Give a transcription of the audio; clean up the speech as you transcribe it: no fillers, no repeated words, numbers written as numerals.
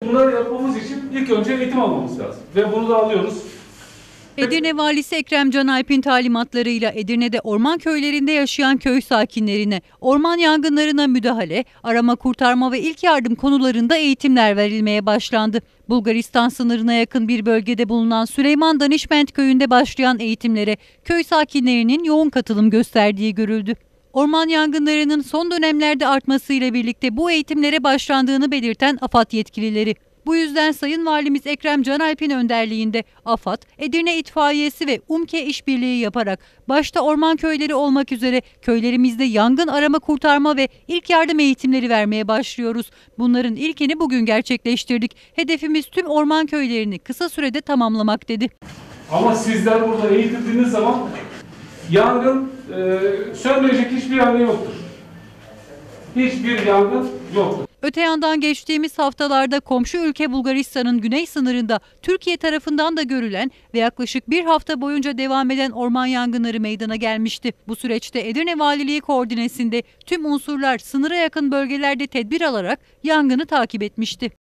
Bunları yapmamız için ilk önce eğitim almamız lazım ve bunu da alıyoruz. Edirne Valisi Ekrem Can Alp'in talimatlarıyla Edirne'de orman köylerinde yaşayan köy sakinlerine orman yangınlarına müdahale, arama kurtarma ve ilk yardım konularında eğitimler verilmeye başlandı. Bulgaristan sınırına yakın bir bölgede bulunan Süleyman Danişment köyünde başlayan eğitimlere köy sakinlerinin yoğun katılım gösterdiği görüldü. Orman yangınlarının son dönemlerde artmasıyla birlikte bu eğitimlere başlandığını belirten AFAD yetkilileri. Bu yüzden Sayın Valimiz Ekrem Can Alp'in önderliğinde AFAD, Edirne İtfaiyesi ve UMKE işbirliği yaparak başta orman köyleri olmak üzere köylerimizde yangın arama kurtarma ve ilk yardım eğitimleri vermeye başlıyoruz. Bunların ilkini bugün gerçekleştirdik. Hedefimiz tüm orman köylerini kısa sürede tamamlamak dedi. Ama sizler burada eğitildiğiniz zaman yangın sönmeyecek hiçbir yangın yoktur. Hiçbir yangın yoktur. Öte yandan geçtiğimiz haftalarda komşu ülke Bulgaristan'ın güney sınırında Türkiye tarafından da görülen ve yaklaşık bir hafta boyunca devam eden orman yangınları meydana gelmişti. Bu süreçte Edirne Valiliği koordinesinde tüm unsurlar sınıra yakın bölgelerde tedbir alarak yangını takip etmişti.